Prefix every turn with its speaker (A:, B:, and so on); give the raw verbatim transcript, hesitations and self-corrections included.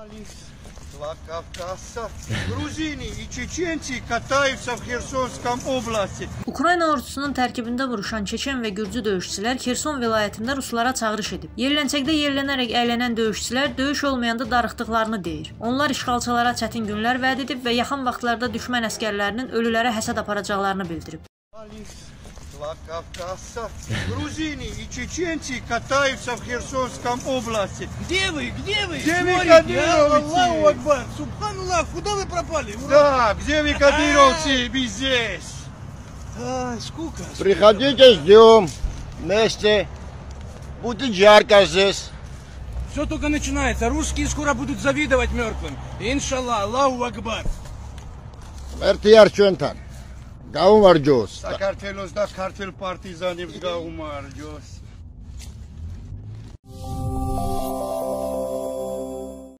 A: Грузины и чеченцы kатаются в Херсонском области.
B: Ukrayna ordusunun tərkibində vuruşan Çeçen və Gürcü döyüşçülər Xerson vilayətində ruslara çağırış edib. Yerləncəkdə yerlənərək əylənən döyüşçülər döyüş olmayanda darıxdıqlarını deyir. Onlar işğalçılara çətin günlər vəd edib və yaxın vaxtlarda düşmən əskərlərinin ölülərə həsəd aparacaqlarını bildirib.
A: Грузины и чеченцы катаются в Херсонском области.
C: Где вы? Где вы?
A: Где вы, кадыровцы?
C: Аллаху Акбар! Субханаллах, куда вы пропали?
A: Да, где вы, кадыровцы? Мы здесь.
C: Ай, скука.
D: Приходите, ждем. Вместе. Будет жарко здесь.
C: Все только начинается. Русские скоро будут завидовать мертвым. Иншаллах, Аллаху Акбар.
D: Эртияр чөнтан. Գաում արջոս
A: Საქართველოს და ქართველ პარტიზანებს გაუმარჯოს.